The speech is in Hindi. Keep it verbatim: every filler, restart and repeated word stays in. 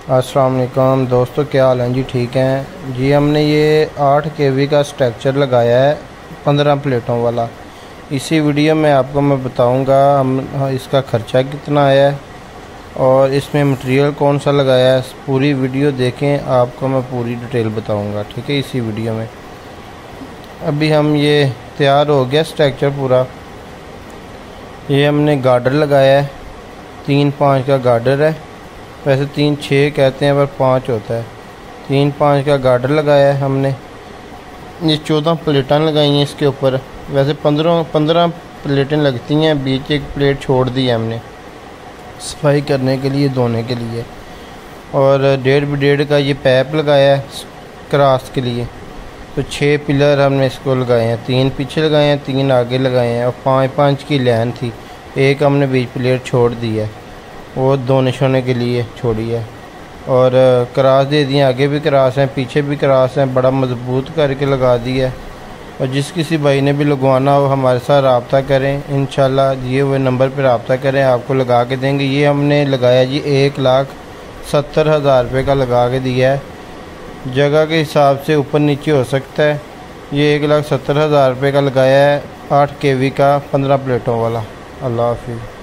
अस्सलाम वालेकुम दोस्तों, क्या हाल हैं जी? ठीक हैं जी। हमने ये आठ केवी का स्ट्रक्चर लगाया है पंद्रह प्लेटों वाला। इसी वीडियो में आपको मैं बताऊंगा हम इसका ख़र्चा कितना आया है और इसमें मटेरियल कौन सा लगाया है। पूरी वीडियो देखें, आपको मैं पूरी डिटेल बताऊंगा, ठीक है। इसी वीडियो में अभी हम ये तैयार हो गया स्ट्रक्चर पूरा। ये हमने गार्डर लगाया है, तीन पाँच का गार्डर है। वैसे तीन छः कहते हैं पर पाँच होता है। तीन पाँच का गार्डर लगाया है हमने। ये चौदह प्लेटें लगाई हैं इसके ऊपर। वैसे पंद्रह पंद्रह प्लेटें लगती हैं, बीच एक प्लेट छोड़ दी है हमने सफाई करने के लिए, धोने के लिए। और डेढ़ बाई डेढ़ का ये पैप लगाया है क्रॉस के लिए। तो छः पिलर हमने इसको लगाए हैं, तीन पीछे लगाए हैं, तीन आगे लगाए हैं। और पाँच पाँच की लाइन थी, एक हमने बीच प्लेट छोड़ दी है, वो धोने शोने के लिए छोड़ी है। और क्रास दे दिए, आगे भी क्रास हैं, पीछे भी क्रास हैं, बड़ा मजबूत करके लगा दिया है। और जिस किसी भाई ने भी लगवाना हो हमारे साथ रब्ता करें, इंशाल्लाह दिए हुए नंबर पर रब्ता करें, आपको लगा के देंगे। ये हमने लगाया जी एक लाख सत्तर हज़ार रुपये का लगा के दिया है। जगह के हिसाब से ऊपर नीचे हो सकता है। ये एक लाख सत्तर हज़ार रुपये का लगाया है, आठ के वी का पंद्रह प्लेटों वाला। अल्लाह हाफिज़।